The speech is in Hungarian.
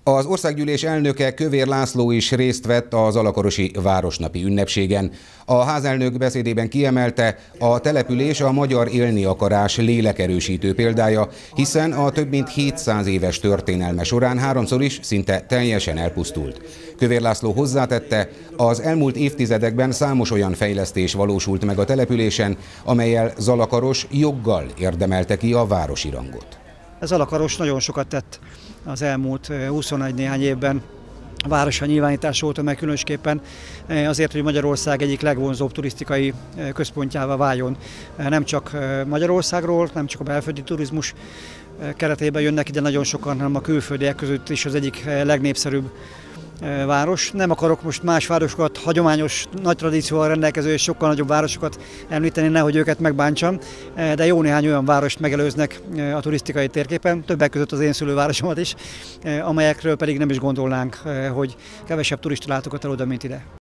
Az országgyűlés elnöke, Kövér László is részt vett a zalakarosi városnapi ünnepségen. A házelnök beszédében kiemelte, a település a magyar élni akarás lélekerősítő példája, hiszen a több mint 700 éves történelme során háromszor is szinte teljesen elpusztult. Kövér László hozzátette, az elmúlt évtizedekben számos olyan fejlesztés valósult meg a településen, amellyel Zalakaros joggal érdemelte ki a városi rangot. Zalakaros nagyon sokat tett az elmúlt 21 néhány évben a városa nyilvánítás óta, meg különösképpen azért, hogy Magyarország egyik legvonzóbb turisztikai központjává váljon. Nem csak Magyarországról, nem csak a belföldi turizmus keretében jönnek ide nagyon sokan, hanem a külföldiek között is az egyik legnépszerűbb város. Nem akarok most más városokat, hagyományos, nagy tradícióval rendelkező és sokkal nagyobb városokat említeni, nehogy őket megbántsam, de jó néhány olyan várost megelőznek a turisztikai térképen, többek között az én szülővárosomat is, amelyekről pedig nem is gondolnánk, hogy kevesebb turista látogat el oda, mint ide.